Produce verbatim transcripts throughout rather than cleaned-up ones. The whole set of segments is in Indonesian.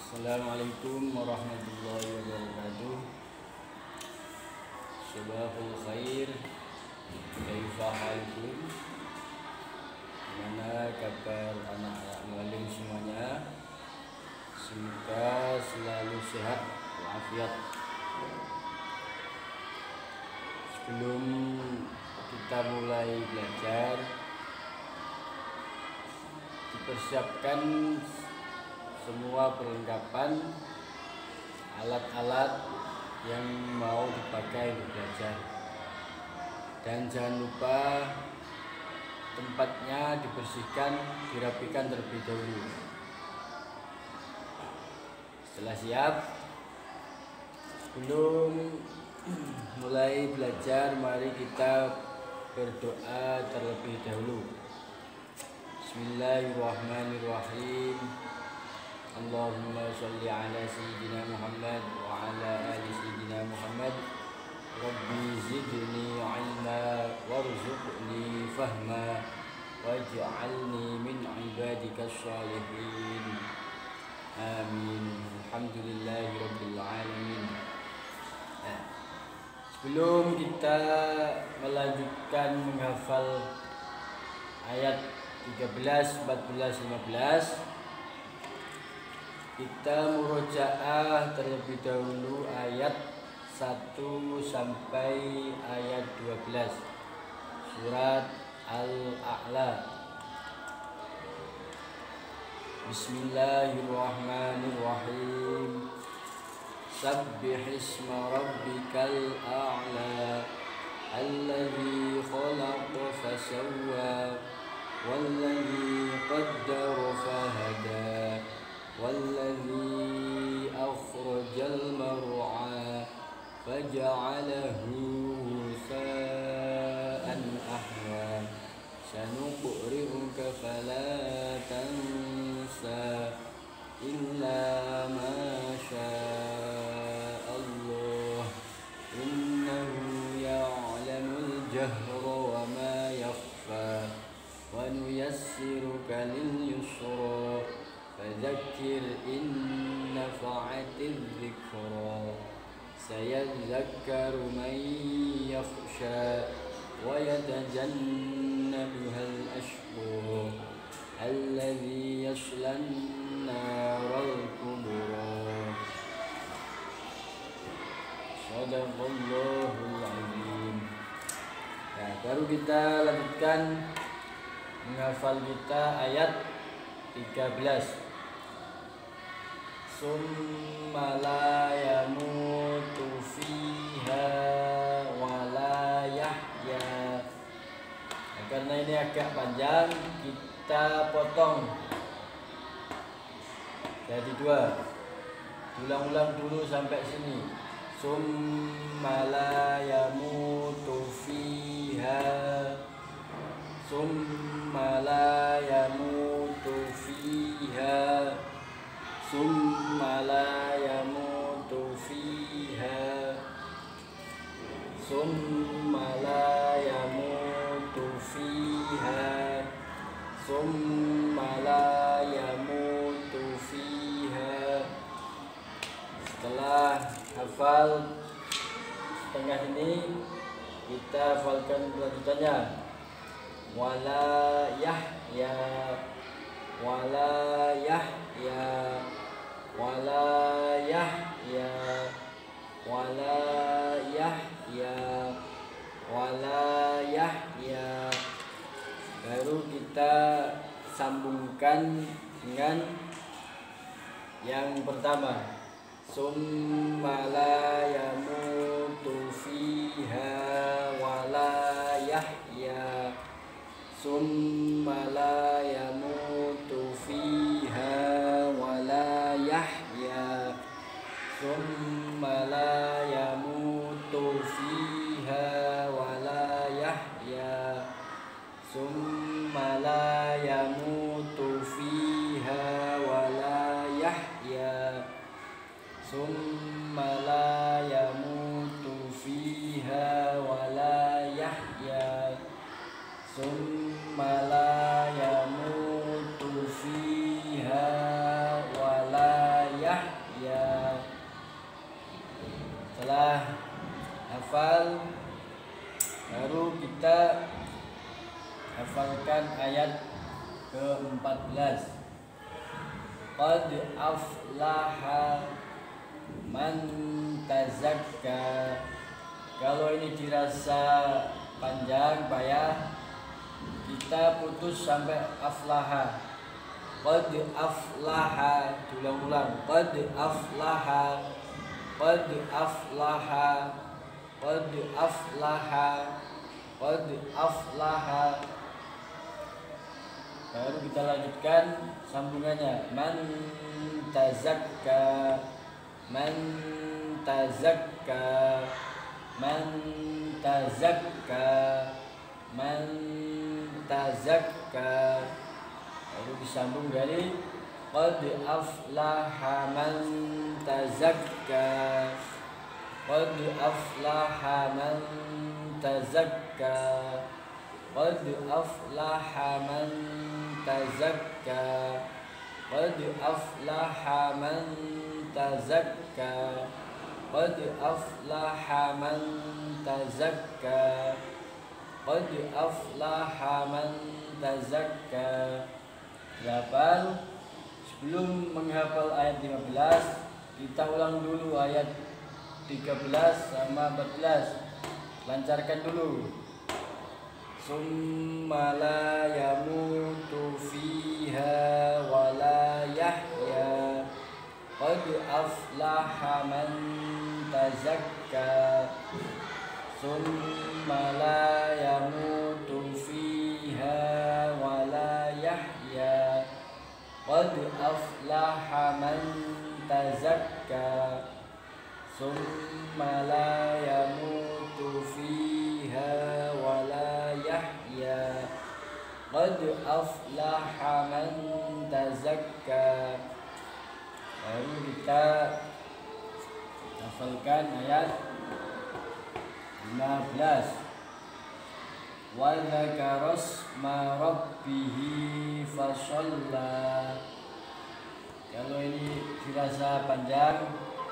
Assalamualaikum warahmatullahi wabarakatuh. Sabahul khair. Kaifa halukum? Gimana kabar anak-anak muallim semuanya? Semoga selalu sehat walafiat. Sebelum kita mulai belajar, dipersiapkan semua perlengkapan alat-alat yang mau dipakai untuk belajar, dan jangan lupa tempatnya dibersihkan, dirapikan terlebih dahulu. Setelah siap, sebelum mulai belajar, mari kita berdoa terlebih dahulu. Bismillahirrahmanirrahim. Allahumma sholli ala sayyidina Muhammad wa ala ali sayyidina Muhammad. Rabbi zidni ilma warzuqni fahma waj'alni min ibadika sholihin. Amin. Alhamdulillahi rabbil alamin. Nah, sebelum kita melanjutkan menghafal ayat tiga belas, empat belas, lima belas, kita murojaah terlebih dahulu ayat satu sampai ayat dua belas surat Al-A'la. Bismillahirrahmanirrahim. Sabbihisma rabbikal a'la alladzi khalaqa fasawwa walladzi qaddara fahada والذي أخرج المرعى فجعله غثاء أحوى سنقرئك فلا تنسى إلا ما شاء الله إنه يعلم الجهر وما يخفى ونيسرك لليسرى فذكر إن نفعت الذكرى سيذكر من يخشى ويتجنبها الأشقى الذي يصلى النار الكبرى صدق الله العظيم. Nah, baru kita lanjutkan menghafal kita ayat tiga belas. Summa la yamutu fiha wa la yahya. Nah, karena ini agak panjang, kita potong jadi dua. Ulang-ulang dulu sampai sini. Summa la yamutu fiha, summa la yamutu fiha, summa la yamutu fiha, summa la yamutu fiha, summa la yamutu fiha. Setelah hafal setengah ini, kita hafalkan kelanjutannya. Wala yahya, wala yahya, wala yahya, wala yahya, wala yahya. Baru kita sambungkan dengan yang pertama. Summa la yamutu fiha wala yahya, summa la yamutu fiha wala yahya, summa la yamutu fiha wala yahya, summa la yamutu fiha wala yahya, summa la yamutu fiha wala yahya, summa la yamutu empat belas. Qad aflaha man tazakka. Kalau ini dirasa panjang payah, kita putus sampai aflaha. Qad aflaha, diulang-ulang. Qad aflaha, qad aflaha, qad aflaha, qad aflaha. Baru kita lanjutkan sambungannya. Man tazakka, man tazakka, man tazakka, man tazakka. Lalu disambung dari qad aflaha man tazakka, qad aflaha man tazakka, qad aflaha man tazakka, qad aflaha man tazakka, qad aflaha man tazakka, qad aflaha man tazakka. Delapan. Sebelum menghafal ayat lima belas, kita ulang dulu ayat tiga belas sama empat belas. Lancarkan dulu. Summa la yamutu fiha wa la yahya, qad aflaha man tazakka. Summa la yamutu fiha wa la yahya, qad aflaha man tazakka. Summa la yamutu fiha wa la yahya, qad aflaha man tazakka. Baru kita hafalkan ayat lima belas. Wa dzakara asma rabbih fashalla. Kalau ini dirasa panjang,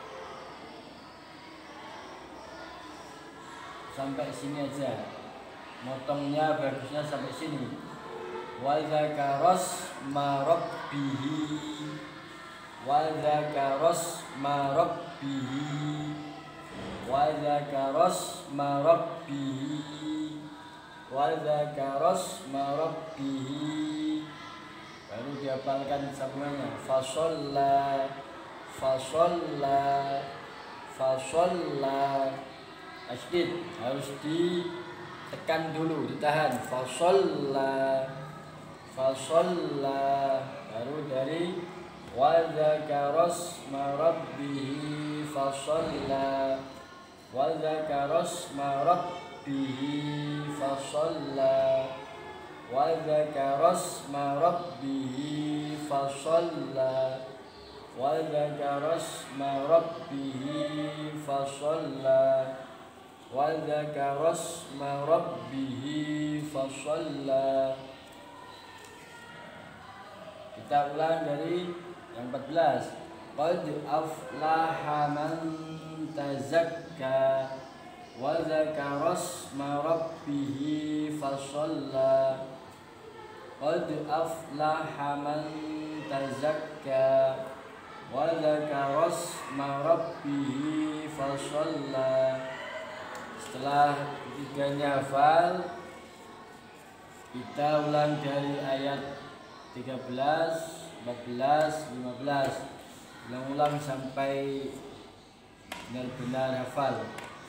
sampai sini aja. Motongnya bagusnya sampai sini. Wa dzakara asma rabbih, wa dzakara asma rabbih, wa dzakara asma rabbih, wa dzakara asma rabbih. Baru dihafalkan sambungannya. Fashalla, fashalla, fashalla. Asydid harus ditekan dulu, ditahan. Fashalla, fashalla. Baru dari wa dzakara asma rabbih fashalla, wa dzakara asma rabbih fashalla, wa dzakara asma rabbih fashalla, wa dzakara asma rabbih fashalla, wa dzakara asma rabbih fashalla. Kita ulang dari yang empat belas. Qad aflaha man tazakka, wa dzakara asma rabbih fashalla, qad aflaha man tazakka, wa dzakara asma rabbih fashalla. Setelah ketiganya hafal, kita ulang dari ayat tiga belas, empat belas, lima belas. Ulang-ulang sampai benar-benar hafal.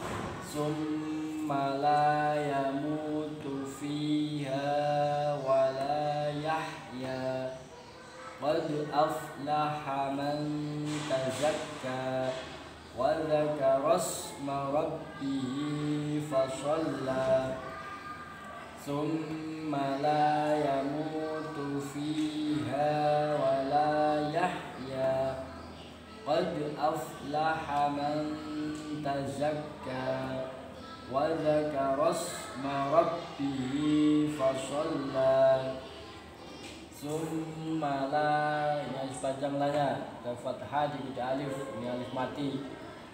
Summa la yamutu fiha wa la yahya, qad aflaha man tazakka, wa dzakara asma rabbih fashalla. Summa la yamutu fiha wa la yahya, qad aflaha man tazakka, wa dzakara asma rabbih fashalla. Summa la, yang sepanjang lanya ada fathah di alif, ini alif mati.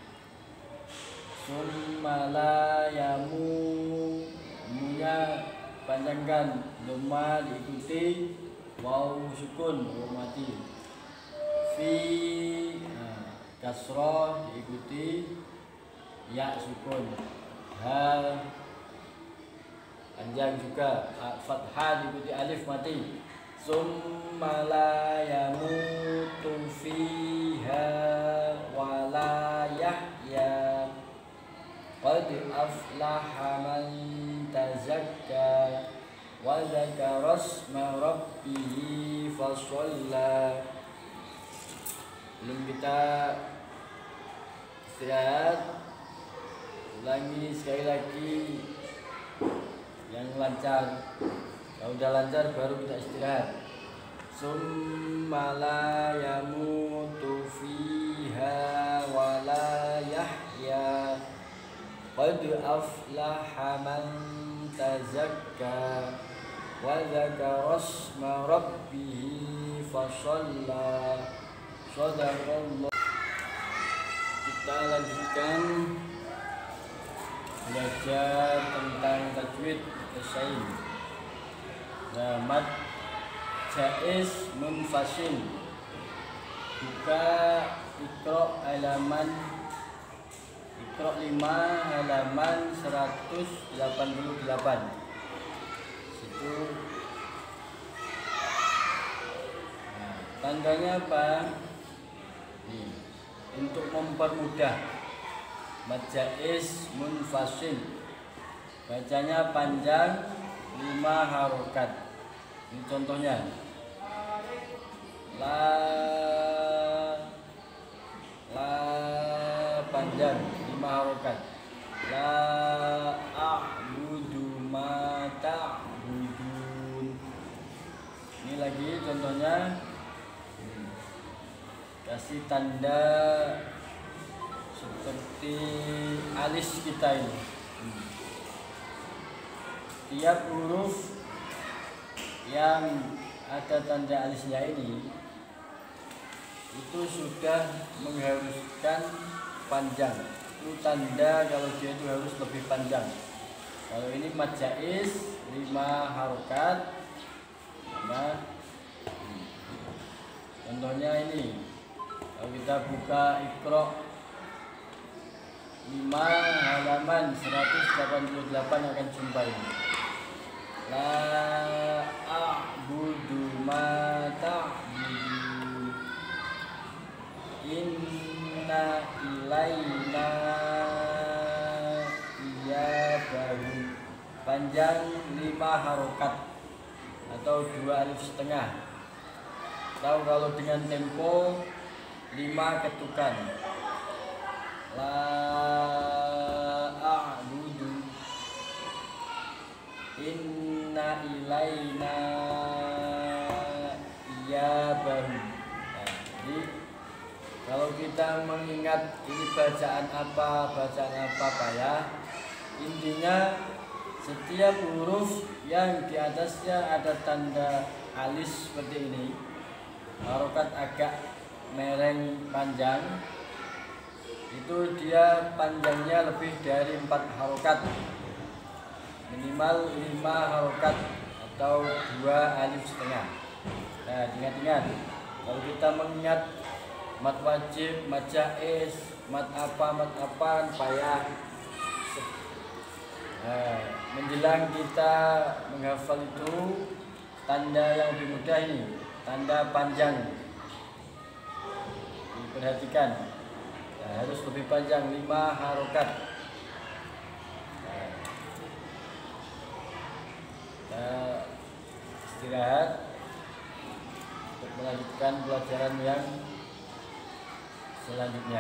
Summa la yamu, munya panjangkan, lemah diikuti waw sukun, waw mati. Fi nah, kasroh diikuti ya sukun. Ha panjang juga, fathah diikuti alif mati. Summa la yamutu fiha wa la yahya qad aflaha man tazakka wa dzakara asma rabbih fashalla. Belum kita istirahat, ulangi sekali lagi yang lancar. Kalau udah lancar baru kita istirahat. Summa la yamutu fiha wa la yahya qad aflaha man tazakka wa dzakara asma rabbih fashalla. Shadaqallah. Kita lanjutkan belajar tentang tajwid tasawuf. Nah, mad jaiz munfasil. Buka Iqra halaman Iqra lima halaman seratus delapan puluh delapan. Situ. Nah, tandanya apa? Nih, untuk mempermudah mad jaiz munfasil. Bacanya panjang lima harokat. Ini contohnya. La la panjang lima harokat. La a'budu ma ta'budun. Ini lagi contohnya. Kasih tanda seperti alis kita ini. Tiap huruf yang ada tanda alisnya ini itu sudah mengharuskan panjang. Itu tanda kalau dia itu harus lebih panjang. Kalau ini mad jaiz lima harokat. Nah, contohnya ini. Kalau kita buka Iqra lima halaman seratus delapan puluh delapan akan jumpa ini. La a'budu ma ta'budun inna ilaina iyabahum. Panjang lima harokat atau dua alif setengah. Tahu kalau dengan tempo lima ketukan. La a'budu inna ilaina iyabahum. Nah, jadi kalau kita mengingat ini bacaan apa, bacaan apa Pak ya, intinya setiap huruf yang di atasnya ada tanda alis seperti ini, harokat agak mereng panjang, itu dia panjangnya lebih dari empat harokat, minimal lima harokat atau dua alif setengah. Nah, ingat-ingat kalau kita mengingat mad wajib, mad jaiz, mad apa, mad apa payah. Nah, menjelang kita menghafal itu tanda yang lebih mudah ini, tanda panjang. Perhatikan, nah, harus lebih panjang lima harokat. Nah, kita istirahat untuk melanjutkan pelajaran yang selanjutnya.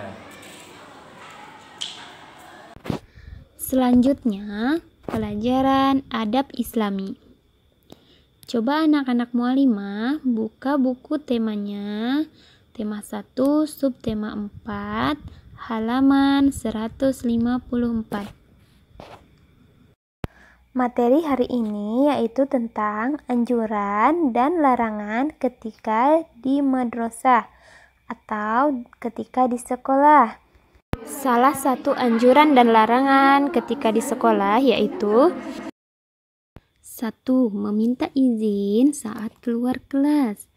Selanjutnya, pelajaran adab Islami. Coba anak-anak mualimah buka buku temanya, tema satu, subtema empat, halaman seratus lima puluh empat. Materi hari ini yaitu tentang anjuran dan larangan ketika di madrasah atau ketika di sekolah. Salah satu anjuran dan larangan ketika di sekolah yaitu Satu, meminta izin saat keluar kelas.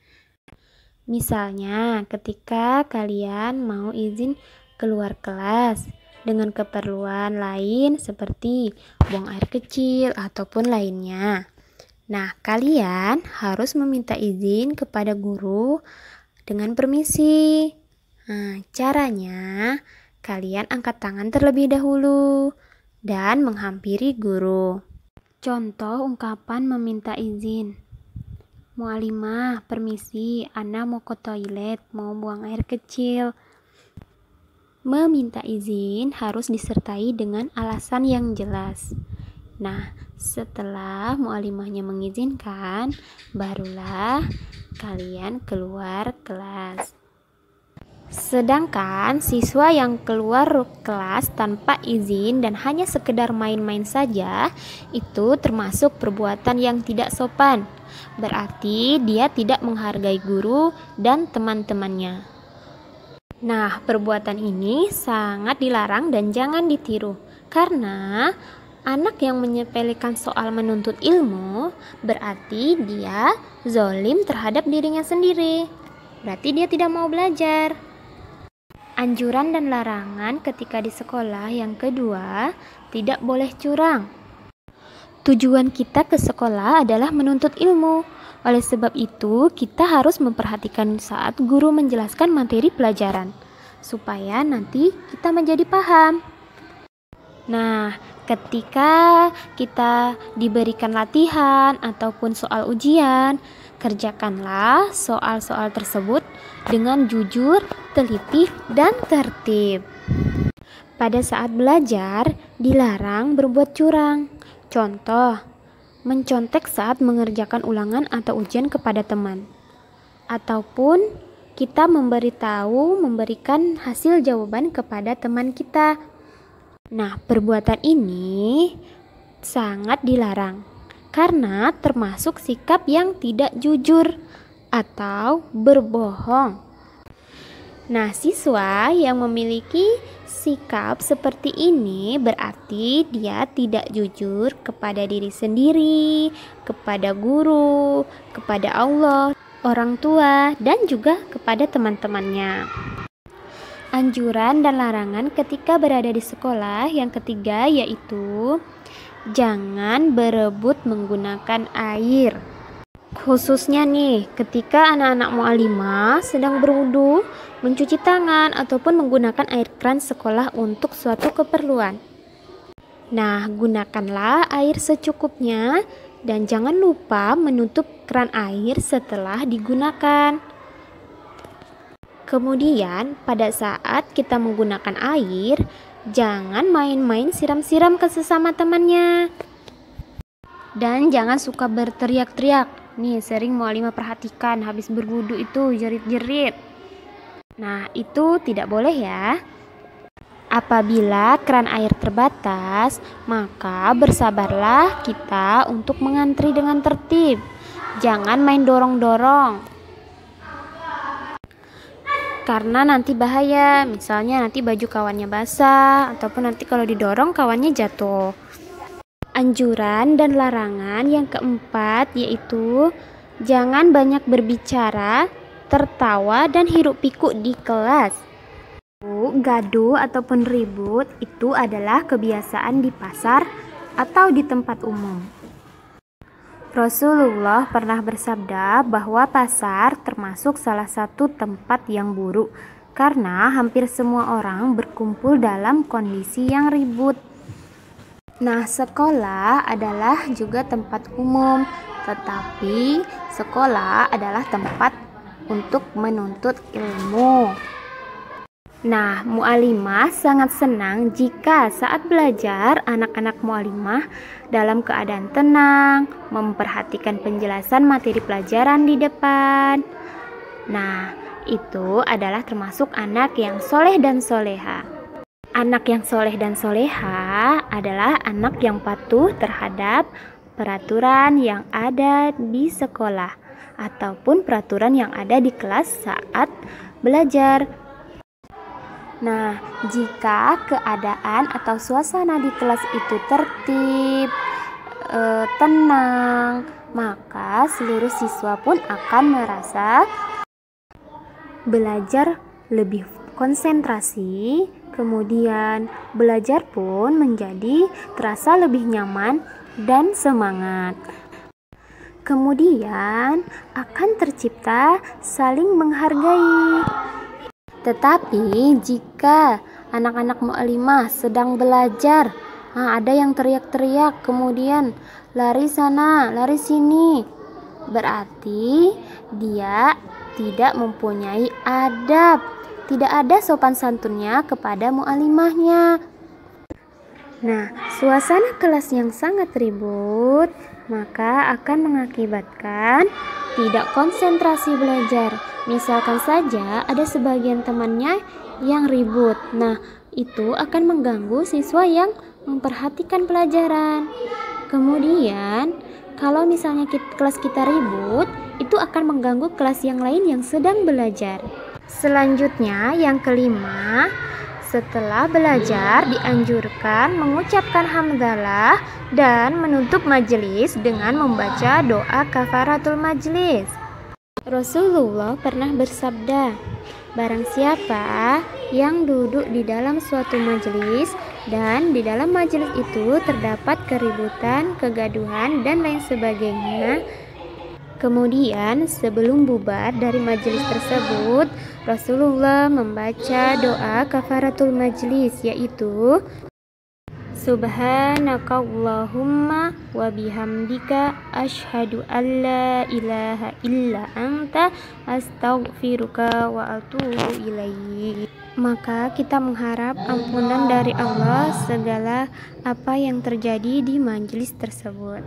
Misalnya, ketika kalian mau izin keluar kelas dengan keperluan lain seperti buang air kecil ataupun lainnya. Nah, kalian harus meminta izin kepada guru dengan permisi. Nah, caranya kalian angkat tangan terlebih dahulu dan menghampiri guru. Contoh ungkapan meminta izin. Mualimah, permisi, Ana mau ke toilet, mau buang air kecil. Meminta izin harus disertai dengan alasan yang jelas. Nah, setelah mualimahnya mengizinkan, barulah kalian keluar kelas. Sedangkan siswa yang keluar kelas tanpa izin dan hanya sekedar main-main saja, itu termasuk perbuatan yang tidak sopan. Berarti dia tidak menghargai guru dan teman-temannya. Nah, perbuatan ini sangat dilarang dan jangan ditiru. Karena anak yang menyepelekan soal menuntut ilmu, berarti dia zalim terhadap dirinya sendiri. Berarti dia tidak mau belajar. Anjuran dan larangan ketika di sekolah yang kedua, tidak boleh curang. Tujuan kita ke sekolah adalah menuntut ilmu. Oleh sebab itu, kita harus memperhatikan saat guru menjelaskan materi pelajaran, supaya nanti kita menjadi paham. Nah, ketika kita diberikan latihan ataupun soal ujian, kerjakanlah soal-soal tersebut dengan jujur, teliti, dan tertib. Pada saat belajar, dilarang berbuat curang. Contoh, mencontek saat mengerjakan ulangan atau ujian kepada teman. Ataupun kita memberitahu, memberikan hasil jawaban kepada teman kita. Nah, perbuatan ini sangat dilarang karena termasuk sikap yang tidak jujur atau berbohong. Nah, siswa yang memiliki sikap seperti ini berarti dia tidak jujur kepada diri sendiri, kepada guru, kepada Allah, orang tua, dan juga kepada teman-temannya. Anjuran dan larangan ketika berada di sekolah yang ketiga yaitu jangan berebut menggunakan air. Khususnya nih, ketika anak-anak mu'alimah sedang berwudu, mencuci tangan, ataupun menggunakan air keran sekolah untuk suatu keperluan. Nah, gunakanlah air secukupnya dan jangan lupa menutup keran air setelah digunakan. Kemudian, pada saat kita menggunakan air, jangan main-main siram-siram ke sesama temannya. Dan jangan suka berteriak-teriak. Nih, sering mualimah perhatikan habis berwudu itu jerit-jerit. Nah, itu tidak boleh ya. Apabila keran air terbatas, maka bersabarlah kita untuk mengantri dengan tertib. Jangan main dorong-dorong. Karena nanti bahaya, misalnya nanti baju kawannya basah, ataupun nanti kalau didorong kawannya jatuh. Anjuran dan larangan yang keempat yaitu jangan banyak berbicara, tertawa, dan hiruk pikuk di kelas. Gaduh ataupun ribut itu adalah kebiasaan di pasar atau di tempat umum. Rasulullah pernah bersabda bahwa pasar termasuk salah satu tempat yang buruk karena hampir semua orang berkumpul dalam kondisi yang ribut. Nah, sekolah adalah juga tempat umum, tetapi sekolah adalah tempat untuk menuntut ilmu. Nah, mu'alimah sangat senang jika saat belajar anak-anak mu'alimah dalam keadaan tenang, memperhatikan penjelasan materi pelajaran di depan. Nah, itu adalah termasuk anak yang soleh dan soleha. Anak yang soleh dan soleha adalah anak yang patuh terhadap peraturan yang ada di sekolah ataupun peraturan yang ada di kelas saat belajar. Nah, jika keadaan atau suasana di kelas itu tertib, eh, tenang, maka seluruh siswa pun akan merasa belajar lebih konsentrasi, kemudian belajar pun menjadi terasa lebih nyaman dan semangat. Kemudian akan tercipta saling menghargai. Tetapi jika anak-anak mu'alimah sedang belajar, nah, ada yang teriak-teriak, kemudian lari sana, lari sini, berarti dia tidak mempunyai adab, tidak ada sopan santunnya kepada mu'alimahnya. Nah, suasana kelas yang sangat ribut maka akan mengakibatkan tidak konsentrasi belajar. Misalkan saja ada sebagian temannya yang ribut. Nah, itu akan mengganggu siswa yang memperhatikan pelajaran. Kemudian, kalau misalnya kita, kelas kita ribut, itu akan mengganggu kelas yang lain yang sedang belajar. Selanjutnya, yang kelima, setelah belajar dianjurkan mengucapkan hamdalah dan menutup majelis dengan membaca doa kafaratul majelis. Rasulullah pernah bersabda, barang siapa yang duduk di dalam suatu majelis dan di dalam majelis itu terdapat keributan, kegaduhan, dan lain sebagainya, kemudian sebelum bubar dari majelis tersebut, Rasulullah membaca doa kafaratul majlis, yaitu Subhanakallahumma wa bihamdika asyhadu an la ilaha illa anta astaghfiruka wa atubu ilaik. Maka kita mengharap ampunan dari Allah segala apa yang terjadi di majelis tersebut.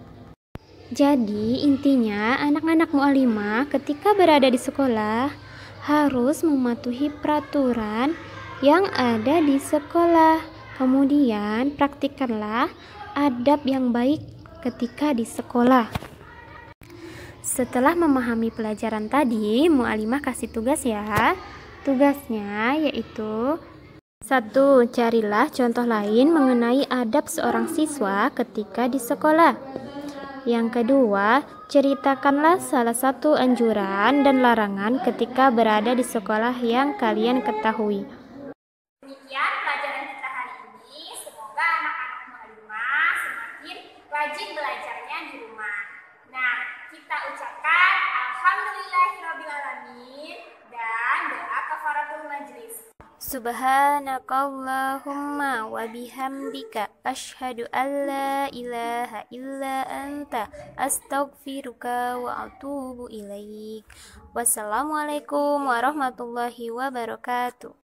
Jadi intinya anak-anak mu'alimah ketika berada di sekolah harus mematuhi peraturan yang ada di sekolah. Kemudian praktikkanlah adab yang baik ketika di sekolah. Setelah memahami pelajaran tadi, mu'alimah kasih tugas ya. Tugasnya yaitu satu. Carilah contoh lain mengenai adab seorang siswa ketika di sekolah. Yang kedua, ceritakanlah salah satu anjuran dan larangan ketika berada di sekolah yang kalian ketahui. Demikian pelajaran kita hari ini. Semoga anak-anak mu'alimah semakin rajin belajarnya di rumah. Nah, kita ucapkan alhamdulillahirrabbilalamin dan doa kafaratul majlis. Subhanakallahumma wa bihamdika asyhadu an la ilaha illa anta astaghfiruka wa atubu ilaik. Wassalamualaikum warahmatullahi wabarakatuh.